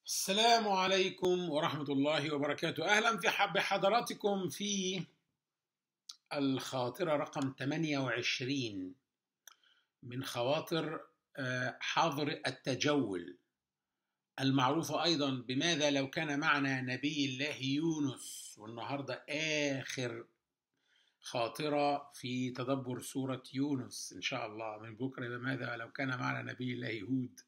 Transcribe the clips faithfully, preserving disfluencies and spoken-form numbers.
السلام عليكم ورحمة الله وبركاته. أهلا في حب حضراتكم في الخاطرة رقم ثمانية وعشرين من خواطر آه، حظر التجول، المعروفة أيضا بماذا لو كان معنا نبي الله يونس. والنهاردة آخر خاطرة في تدبر سورة يونس إن شاء الله. من بكرة بماذا لو كان معنا نبي الله هود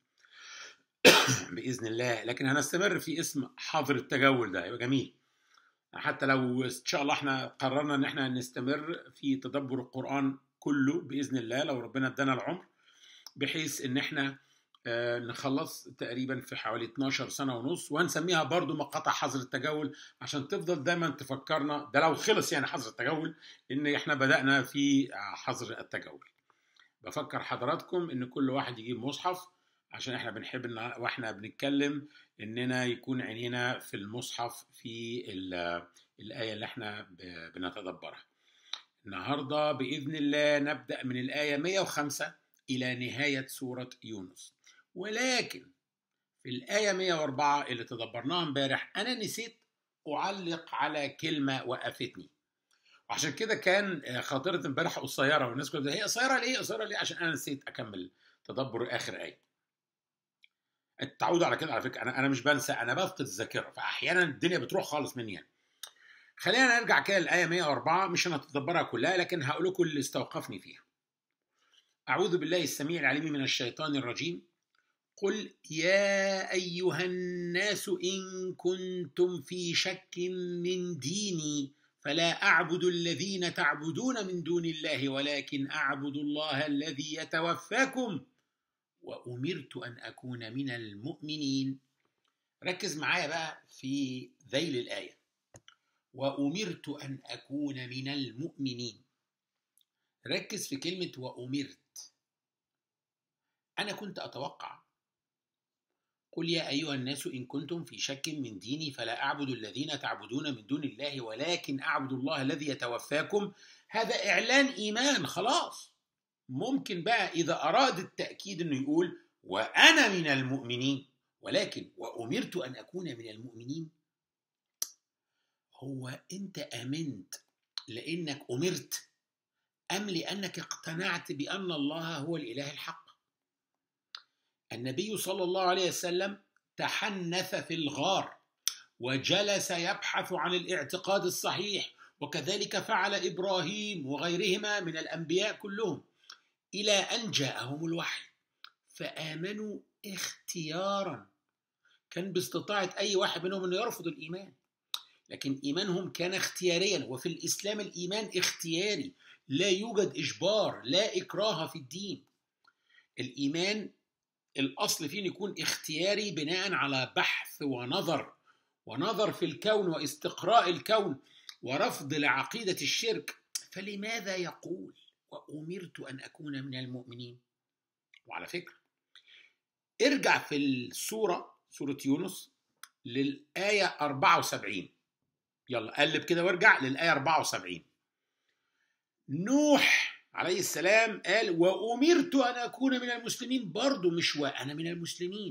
بإذن الله. لكن هنستمر في اسم حظر التجول، ده يبقى جميل. حتى لو إن شاء الله احنا قررنا ان احنا نستمر في تدبر القرآن كله بإذن الله لو ربنا ادانا العمر، بحيث ان احنا آه نخلص تقريبا في حوالي اتناشر سنة ونص، وهنسميها برضو مقاطع حظر التجول عشان تفضل دايما تفكرنا ده لو خلص يعني حظر التجول ان احنا بدأنا في حظر التجول. بفكر حضراتكم ان كل واحد يجيب مصحف، عشان احنا بنحب ان واحنا بنتكلم اننا يكون عينينا في المصحف في الآية اللي احنا بنتدبرها. النهاردة بإذن الله نبدأ من الآية مئة وخمسة إلى نهاية سورة يونس. ولكن في الآية مئة وأربعة اللي تدبرناها امبارح أنا نسيت أعلق على كلمة وقفتني، وعشان كده كان خاطرة امبارح قصيرة، والناس كلها هي قصيرة ليه قصيرة ليه عشان أنا نسيت أكمل تدبر آخر آية. التعود على كده على فكرة، أنا أنا مش بنسى، أنا بفقد الذاكرة، فأحيانا الدنيا بتروح خالص مني يعني. خلينا نرجع كده للآية مئة وأربعة، مش هنتدبرها كلها لكن هقول لكم اللي استوقفني فيها. أعوذ بالله السميع العليم من الشيطان الرجيم. قل يا أيها الناس إن كنتم في شك من ديني فلا أعبد الذين تعبدون من دون الله ولكن أعبد الله الذي يتوفاكم وأمرت أن أكون من المؤمنين. ركز معايا بقى في ذيل الآية، وأمرت أن أكون من المؤمنين. ركز في كلمة وأمرت. أنا كنت أتوقع قل يا أيها الناس إن كنتم في شك من ديني فلا أعبد الذين تعبدون من دون الله ولكن أعبد الله الذي يتوفاكم. هذا إعلان إيمان خلاص. ممكن بقى إذا أراد التأكيد أنه يقول وأنا من المؤمنين، ولكن وأمرت أن أكون من المؤمنين. هو أنت آمنت لأنك أمرت أم لأنك اقتنعت بأن الله هو الإله الحق؟ النبي صلى الله عليه وسلم تحنث في الغار وجلس يبحث عن الاعتقاد الصحيح، وكذلك فعل إبراهيم وغيرهما من الأنبياء كلهم، إلى أن جاءهم الوحي فآمنوا اختيارا. كان باستطاعة أي واحد منهم أن يرفض الإيمان، لكن إيمانهم كان اختياريا. وفي الإسلام الإيمان اختياري، لا يوجد إجبار، لا إكراه في الدين. الإيمان الأصل فيه يكون اختياري بناء على بحث ونظر ونظر في الكون واستقراء الكون ورفض لعقيدة الشرك. فلماذا يقول وأمرت أن أكون من المؤمنين؟ وعلى فكرة ارجع في السورة سورة يونس للآية أربعة وسبعين. يلا قلب كده وارجع للآية أربعة وسبعين. نوح عليه السلام قال وأمرت أن أكون من المسلمين، برضو مش وأنا من المسلمين.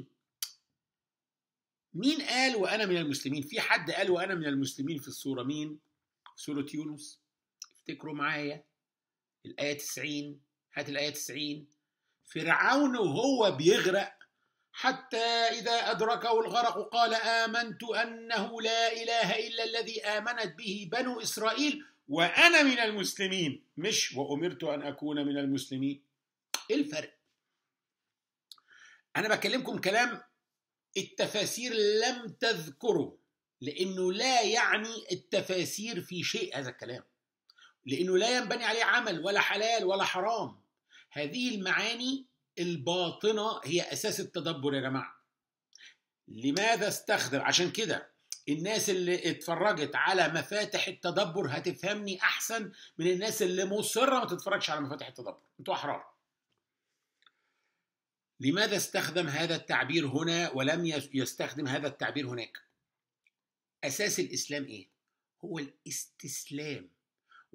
مين قال وأنا من المسلمين؟ في حد قال وأنا من المسلمين في السورة؟ مين؟ سورة يونس. افتكروا معايا الآية تسعين. هات الآية تسعين. فرعون وهو بيغرق حتى إذا أدركه الغرق قال آمنت أنه لا إله إلا الذي آمنت به بنو إسرائيل وأنا من المسلمين، مش وأمرت أن أكون من المسلمين. إيه الفرق؟ أنا بكلمكم كلام التفاسير لم تذكره، لأنه لا يعني التفاسير في شيء هذا الكلام، لأنه لا ينبني عليه عمل ولا حلال ولا حرام. هذه المعاني الباطنة هي أساس التدبر يا جماعة. لماذا استخدم؟ عشان كده الناس اللي اتفرجت على مفاتح التدبر هتفهمني أحسن من الناس اللي مصرة ما تتفرجش على مفاتح التدبر. انتوا أحرار. لماذا استخدم هذا التعبير هنا ولم يستخدم هذا التعبير هناك؟ أساس الإسلام إيه؟ هو الاستسلام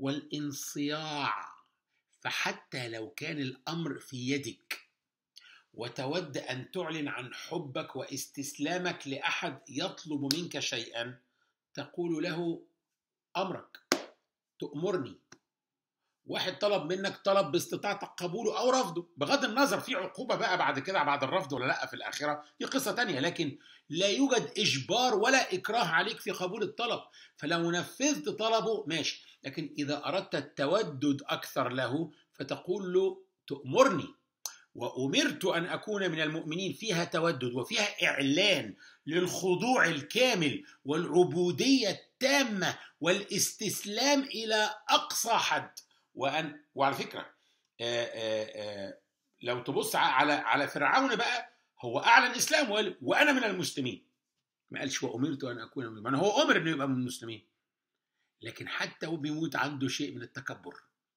والانصياع. فحتى لو كان الأمر في يدك وتود أن تعلن عن حبك واستسلامك لأحد يطلب منك شيئا، تقول له أمرك، تأمرني. واحد طلب منك طلب باستطاعتك قبوله أو رفضه، بغض النظر في عقوبة بقى بعد كده بعد الرفض ولا لا في الآخرة، دي قصة تانية، لكن لا يوجد إجبار ولا إكراه عليك في قبول الطلب. فلو نفذت طلبه ماشي، لكن إذا أردت التودد أكثر له فتقول له تأمرني. وأمرت أن أكون من المؤمنين فيها تودد وفيها إعلان للخضوع الكامل والعبودية التامة والاستسلام إلى أقصى حد. وأن وعلى فكرة آآ آآ لو تبص على على فرعون بقى، هو أعلن إسلام وقال وأنا من المسلمين، ما قالش وأمرت أن أكون من المؤمنين، هو أمر إنه يبقى من المسلمين، لكن حتى هو بيموت عنده شيء من التكبر.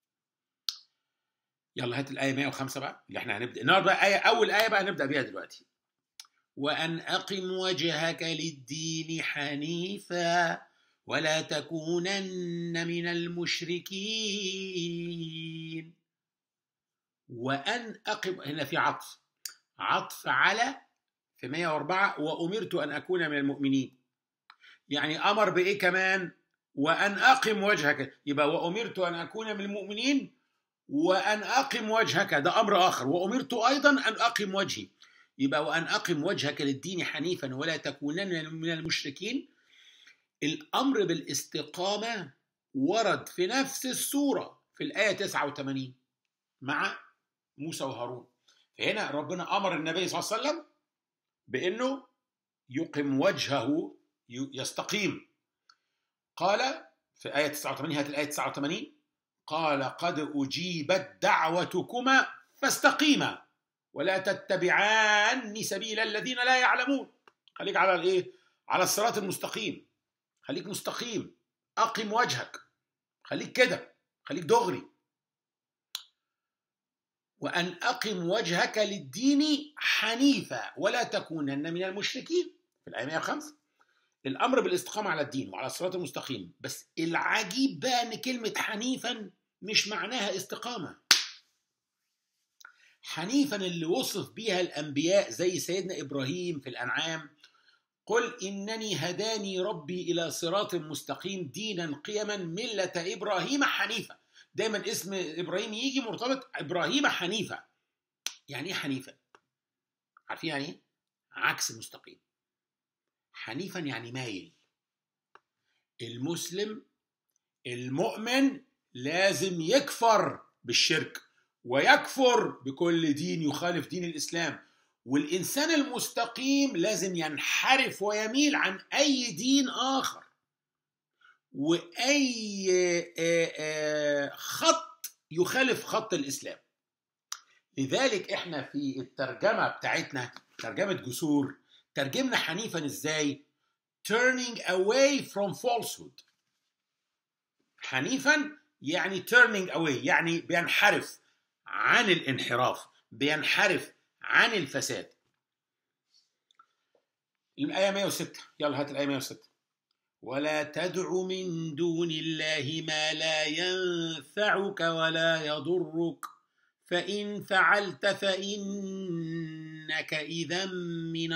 يلا هات الآية مئة وخمسة بقى اللي احنا هنبدأ النهارده بقى، آية أول آية بقى هنبدأ بيها دلوقتي. وأن أقم وجهك للدين حنيفا ولا تكونن من المشركين. وأن أقم، هنا في عطف عطف على في مئة وأربعة وأمرت أن أكون من المؤمنين، يعني أمر بإيه كمان؟ وأن أقم وجهك، يبقى وأمرت أن أكون من المؤمنين وأن أقم وجهك ده أمر آخر، وأمرت أيضا أن أقم وجهي، يبقى وأن أقم وجهك للدين حنيفا ولا تكونن من المشركين. الأمر بالاستقامة ورد في نفس السورة في الآية تسعة وثمانين مع موسى وهارون. فهنا ربنا أمر النبي صلى الله عليه وسلم بأنه يقم وجهه يستقيم. قال في آية تسعة وثمانين، هات الآية تسعة وثمانين، قال قد أجيبت دعوتكما فاستقيما ولا تتبعان سبيل الذين لا يعلمون. خليك على الايه؟ على الصراط المستقيم، خليك مستقيم، أقم وجهك، خليك كده، خليك دغري. وأن أقم وجهك للدين حنيفا ولا تكونن من المشركين في الآية مئة وخمسة. الأمر بالاستقامة على الدين وعلى الصراط المستقيم، بس العجيب بقى أن كلمة حنيفا مش معناها استقامة. حنيفا اللي وصف بيها الأنبياء زي سيدنا إبراهيم في الأنعام، قل إنني هداني ربي إلى صراط مستقيم دينا قيما ملة إبراهيم حنيفا. دايما اسم إبراهيم يجي مرتبط إبراهيم حنيفا. يعني إيه حنيفا؟ عارفين يعني إيه؟ عكس مستقيم. حنيفا يعني مايل. المسلم المؤمن لازم يكفر بالشرك ويكفر بكل دين يخالف دين الإسلام، والإنسان المستقيم لازم ينحرف ويميل عن أي دين آخر وأي خط يخالف خط الإسلام. لذلك إحنا في الترجمة بتاعتنا ترجمة جسور ترجمنا حنيفا إزاي؟ turning away from falsehood. حنيفا يعني turning away، يعني بينحرف عن الانحراف، بينحرف عن الفساد. الآية مئة وستة، يلا هات الآية مئة وستة. ولا تدع من دون الله ما لا ينفعك ولا يضرك فإن فعلت فإنك إذا من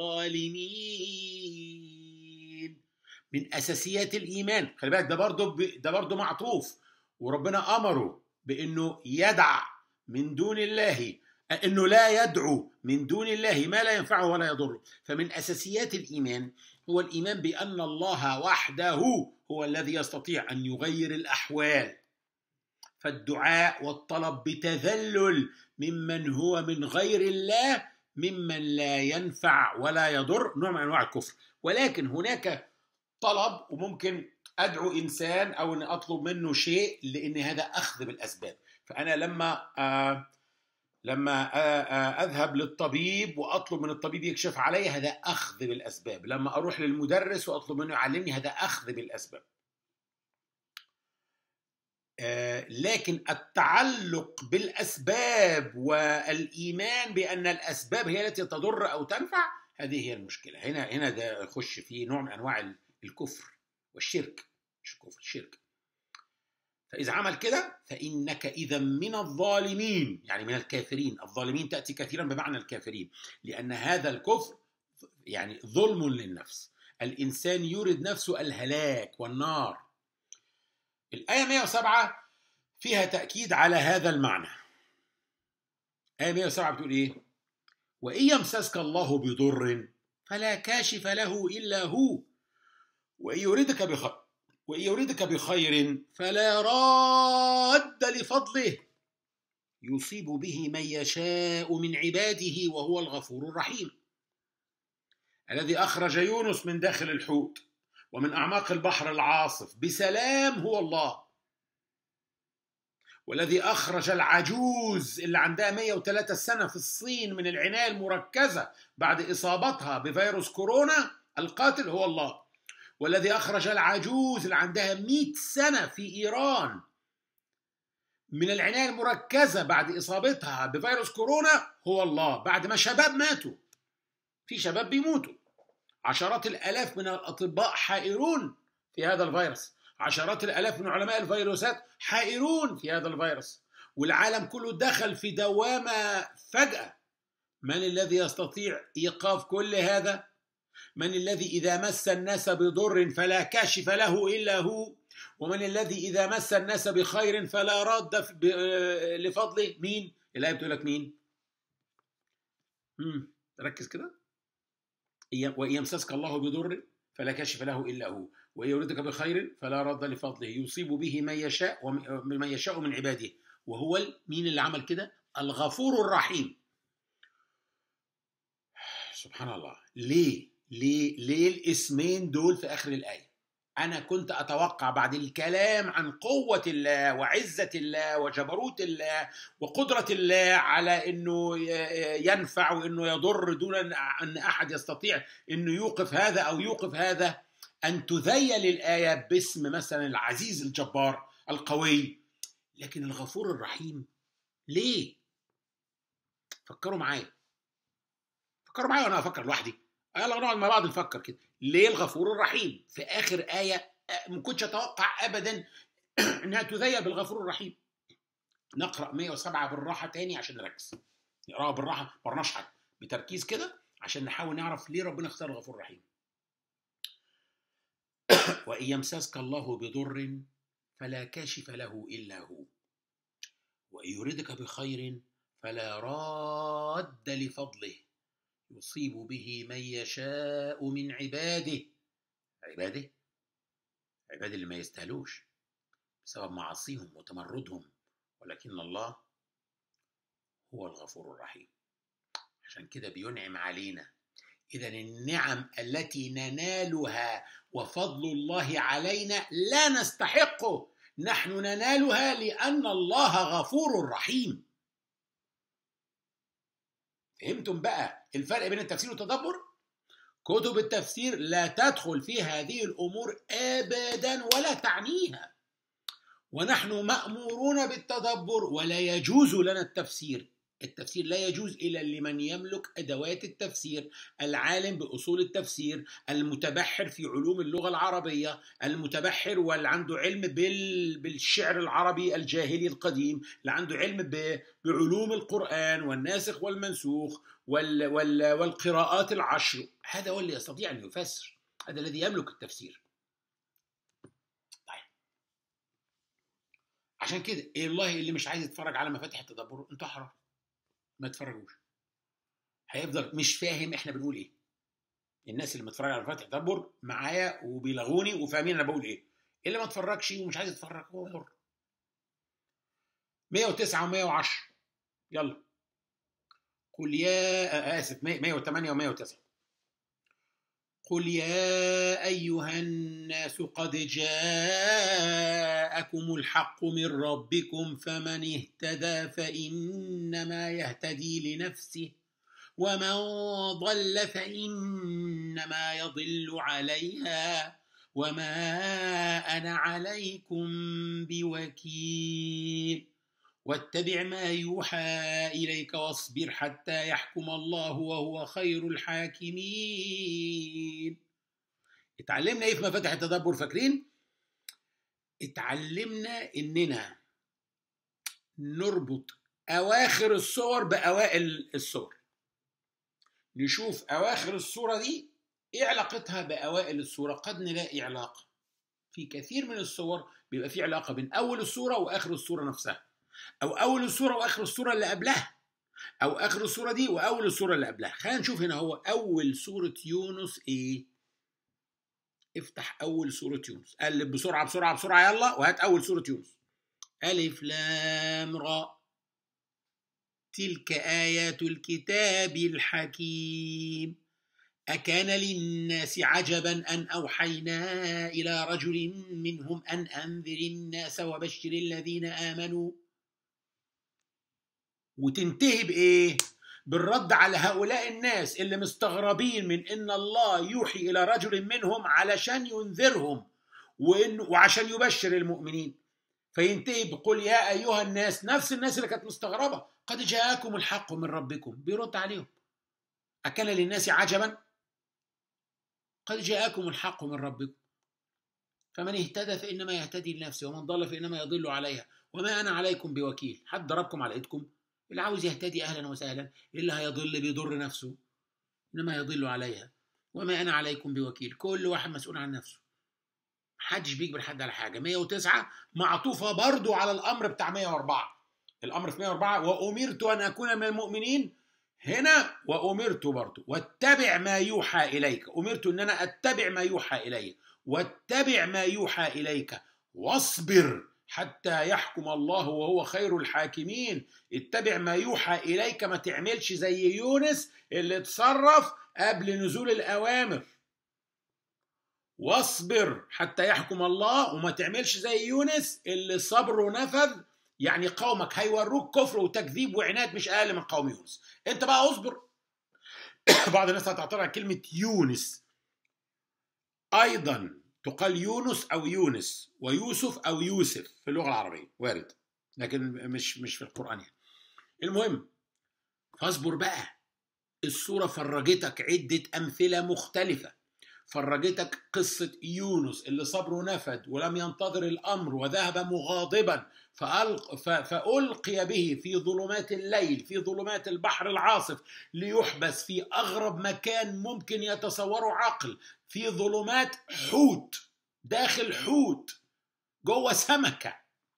الظالمين. من أساسيات الإيمان، خلي بالك ده برضه ده برضه معطوف، وربنا أمره بأنه يدع من دون الله، أنه لا يدعو من دون الله ما لا ينفعه ولا يضره. فمن أساسيات الإيمان هو الإيمان بأن الله وحده هو الذي يستطيع أن يغير الأحوال. فالدعاء والطلب بتذلل ممن هو من غير الله ممن لا ينفع ولا يضر نوع من أنواع الكفر. ولكن هناك طلب وممكن أدعو إنسان أو أن أطلب منه شيء لأن هذا أخذ بالأسباب. فأنا لما آه لما آه آه أذهب للطبيب وأطلب من الطبيب يكشف علي، هذا أخذ بالأسباب. لما أروح للمدرس وأطلب منه يعلمني، هذا أخذ بالأسباب. آه لكن التعلق بالأسباب والإيمان بأن الأسباب هي التي تضر أو تنفع، هذه هي المشكلة. هنا هنا ده يخش فيه نوع من أنواع الكفر والشرك، مش الكفر، الشرك. فإذا عمل كده فإنك إذا من الظالمين، يعني من الكافرين. الظالمين تأتي كثيرا بمعنى الكافرين، لأن هذا الكفر يعني ظلم للنفس. الإنسان يورد نفسه الهلاك والنار. الآية مئة وسبعة فيها تأكيد على هذا المعنى. آية مئة وسبعة بتقول إيه؟ وإن يمسسك الله بضر فلا كاشف له إلا هو، وإن يردك بخير وإن يردك بخير فلا راد لفضله يصيب به من يشاء من عباده وهو الغفور الرحيم. الذي أخرج يونس من داخل الحوت ومن أعماق البحر العاصف بسلام هو الله. والذي أخرج العجوز اللي عندها مئة وثلاثة سنة في الصين من العناية المركزة بعد إصابتها بفيروس كورونا القاتل هو الله. والذي أخرج العجوز اللي عندها مئة سنة في إيران من العناية المركزة بعد إصابتها بفيروس كورونا هو الله. بعد ما شباب ماتوا، في شباب بيموتوا، عشرات الآلاف من الأطباء حائرون في هذا الفيروس، عشرات الآلاف من علماء الفيروسات حائرون في هذا الفيروس، والعالم كله دخل في دوامة فجأة. من الذي يستطيع إيقاف كل هذا؟ من الذي إذا مس الناس بضر فلا كاشف له إلا هو؟ ومن الذي إذا مس الناس بخير فلا راد لفضله؟ مين؟ الآية بتقول لك مين؟ مم. ركز كده. وإن يمسسك الله بضر فلا كاشف له إلا هو، وإن يردك بخير فلا راد لفضله يصيب به من يشاء ومن يشاء من عباده وهو مين اللي عمل كده؟ الغفور الرحيم. سبحان الله. ليه؟ ليه ليه الاسمين دول في آخر الآية؟ أنا كنت أتوقع بعد الكلام عن قوة الله وعزة الله وجبروت الله وقدرة الله على أنه ينفع وأنه يضر دون أن أحد يستطيع أنه يوقف هذا أو يوقف هذا، أن تذيل الآية باسم مثلا العزيز الجبار القوي، لكن الغفور الرحيم. ليه؟ فكروا معايا فكروا معايا وأنا أفكر لوحدي. يلا نقعد مع بعض نفكر كده. ليه الغفور الرحيم في آخر آية؟ ما كنتش أتوقع أبدا إنها تذيل بالغفور الرحيم. نقرأ مئة وسبعة بالراحة تاني عشان نركز، نقرأها بالراحة ونشحن بتركيز كده عشان نحاول نعرف ليه ربنا اختار الغفور الرحيم. وإن يمسسك الله بضر فلا كاشف له إلا هو، وإن يردك بخير فلا راد لفضله يصيب به من يشاء من عباده. عباده عباده اللي ما يستاهلوش بسبب معاصيهم وتمردهم، ولكن الله هو الغفور الرحيم. عشان كده بينعم علينا. إذا النعم التي ننالها وفضل الله علينا لا نستحقه، نحن ننالها لأن الله غفور رحيم. فهمتم بقى الفرق بين التفسير والتدبر؟ كتب التفسير لا تدخل في هذه الأمور أبدا ولا تعنيها، ونحن مأمورون بالتدبر ولا يجوز لنا التفسير. التفسير لا يجوز إلا لمن يملك أدوات التفسير، العالم بأصول التفسير، المتبحر في علوم اللغة العربية، المتبحر واللي عنده علم بالشعر العربي الجاهلي القديم، اللي عنده علم بعلوم القرآن والناسخ والمنسوخ والقراءات العشر. هذا هو اللي يستطيع أن يفسر، هذا الذي يملك التفسير. عشان كده إيه الله اللي مش عايز يتفرج على مفاتيح التدبر انتوا حرام، ما تفرجوش. هيفضل مش فاهم احنا بنقول ايه. الناس اللي متفرج على مفاتيح التدبر معايا وبيلغوني وفاهمين انا بقول ايه. اللي ما اتفرجش ومش عايز يتفرج هو حر. مئة وتسعة ومئة وعشرة يلا. قل يا آسف مئة وثمانية ومئة وتسعة. قل يا أيها الناس قد جاءكم الحق من ربكم فمن اهتدى فإنما يهتدي لنفسه ومن ضل فإنما يضل عليها وما أنا عليكم بوكيل واتبع ما يوحى إليك واصبر حتى يحكم الله وهو خير الحاكمين. اتعلمنا ايه في مفاتيح التدبر؟ فاكرين اتعلمنا إننا نربط أواخر الصور بأوائل الصور. نشوف أواخر الصورة دي إيه علاقتها بأوائل الصورة. قد نلاقي علاقة في كثير من الصور، بيبقى في علاقة بين أول الصورة وآخر الصورة نفسها، أو أول الصورة وآخر الصورة اللي قبلها، أو آخر الصورة دي وأول الصورة اللي قبلها. خلينا نشوف هنا هو أول سورة يونس إيه. افتح أول سورة يونس، قلب بسرعة بسرعة بسرعة يلا وهات أول سورة يونس. ألف لام را، تلك آيات الكتاب الحكيم. أكان للناس عجبا أن أوحينا إلى رجل منهم أن أنذر الناس وبشر الذين آمنوا. وتنتهي بإيه؟ بالرد على هؤلاء الناس اللي مستغربين من إن الله يوحي إلى رجل منهم علشان ينذرهم وإن وعشان يبشر المؤمنين. فينتهي بقول يا أيها الناس، نفس الناس اللي كانت مستغربة، قد جاءكم الحق من ربكم. بيرد عليهم. أكان للناس عجبا، قد جاءكم الحق من ربكم، فمن اهتدى فإنما يهتدي لنفسه ومن ضل فإنما يضل عليها وما أنا عليكم بوكيل. حد ضربكم على إيدكم؟ اللي عاوز يهتدي أهلا وسهلا، اللي هيضل بيضر نفسه، إنما يضل عليها وما أنا عليكم بوكيل. كل واحد مسؤول عن نفسه، محدش بيجبر حد على حاجة. مية وتسعة معطوفة برضو على الأمر بتاع مية وأربعة. الأمر في مية وأربعة وأمرت أن أكون من المؤمنين، هنا وأمرت برضو واتبع ما يوحى إليك. أمرت أن أنا أتبع ما يوحى إلي، واتبع ما يوحى إليك واصبر حتى يحكم الله وهو خير الحاكمين. اتبع ما يوحى إليك، ما تعملش زي يونس اللي اتصرف قبل نزول الأوامر. واصبر حتى يحكم الله، وما تعملش زي يونس اللي صبره نفذ. يعني قومك هيوروك كفر وتكذيب وعناد مش أقل من قوم يونس، انت بقى اصبر. بعض الناس هتعترض على كلمة يونس. أيضا تقال يونس أو يونس، ويوسف أو يوسف في اللغة العربية، وارد، لكن مش مش في القرآن يعني. المهم فاصبر بقى. السورة فرجتك عدة أمثلة مختلفة. فرجتك قصة يونس اللي صبره نفد ولم ينتظر الأمر وذهب مغاضبا فألق فألقي به في ظلمات الليل، في ظلمات البحر العاصف، ليحبس في أغرب مكان ممكن يتصوره عقل، في ظلمات حوت، داخل حوت جوه سمكة.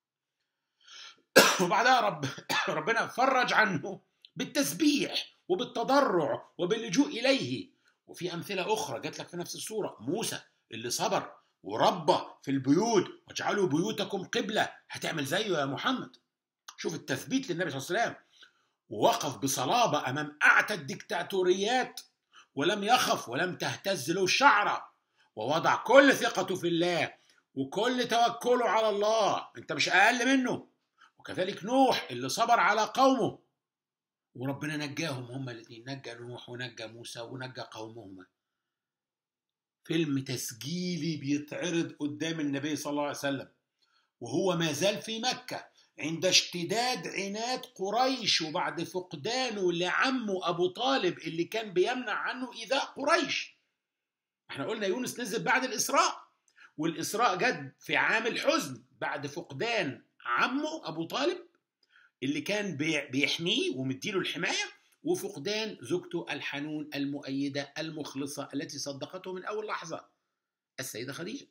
وبعدها رب ربنا فرج عنه بالتسبيح وبالتضرع وباللجوء إليه. وفي أمثلة أخرى جات لك في نفس السورة. موسى اللي صبر وربى في البيوت، واجعلوا بيوتكم قبلة. هتعمل زيه يا محمد. شوف التثبيت للنبي صلى الله عليه وسلم، ووقف بصلابة أمام أعتى الدكتاتوريات ولم يخف ولم تهتز له شعرة، ووضع كل ثقته في الله وكل توكله على الله. أنت مش أقل منه. وكذلك نوح اللي صبر على قومه وربنا نجاهم هما الاثنين، نجى نوح ونجى موسى ونجى قومهما. فيلم تسجيلي بيتعرض قدام النبي صلى الله عليه وسلم وهو ما زال في مكة عند اشتداد عناد قريش، وبعد فقدانه لعمه أبو طالب اللي كان بيمنع عنه إيذاء قريش. احنا قلنا يونس نزل بعد الإسراء، والإسراء جد في عام الحزن بعد فقدان عمه أبو طالب اللي كان بيحميه ومديله الحماية، وفقدان زوجته الحنون المؤيدة المخلصة التي صدقته من أول لحظة، السيدة خديجة.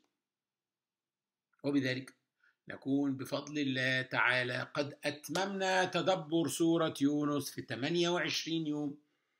وبذلك نكون بفضل الله تعالى قد أتممنا تدبر سورة يونس في ثمانية وعشرين يوم.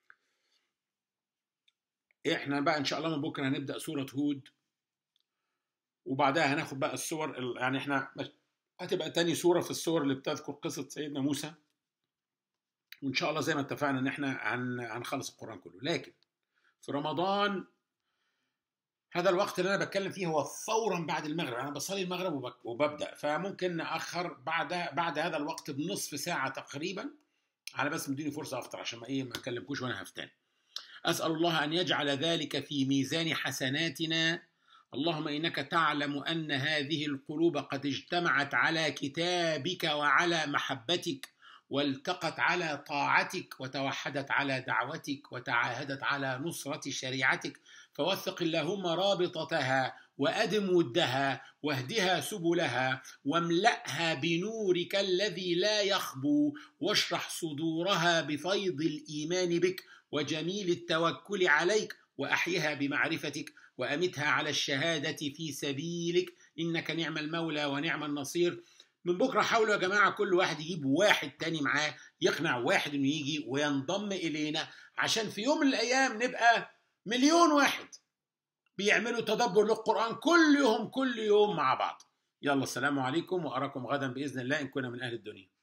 إحنا بقى إن شاء الله من بكرة هنبدأ سورة هود، وبعدها هناخد بقى السور، يعني إحنا هتبقى تاني سورة في السور اللي بتذكر قصة سيدنا موسى. وإن شاء الله زي ما اتفقنا إن إحنا هنخلص القرآن كله. لكن في رمضان هذا الوقت اللي أنا بتكلم فيه هو فورا بعد المغرب. أنا بصلي المغرب وببدأ، فممكن نأخر بعد بعد هذا الوقت بنصف ساعة تقريبا، على بس مديني فرصة أفطر عشان ما إيه ما أكلمكوش وأنا هفتان. أسأل الله أن يجعل ذلك في ميزان حسناتنا. اللهم إنك تعلم أن هذه القلوب قد اجتمعت على كتابك وعلى محبتك، والتقت على طاعتك، وتوحدت على دعوتك، وتعاهدت على نصرة شريعتك. فوثق اللهم رابطتها وأدم ودها واهدها سبلها واملأها بنورك الذي لا يخبو واشرح صدورها بفيض الإيمان بك وجميل التوكل عليك وأحيها بمعرفتك وأمتها على الشهادة في سبيلك إنك نعم المولى ونعم النصير. من بكرة حاولوا يا جماعة كل واحد يجيب واحد تاني معاه، يقنع واحد إنه يجي وينضم إلينا، عشان في يوم من الأيام نبقى مليون واحد بيعملوا تدبر للقرآن كل يوم كل يوم مع بعض. يلا السلام عليكم، وأراكم غدا بإذن الله إن كنا من أهل الدنيا.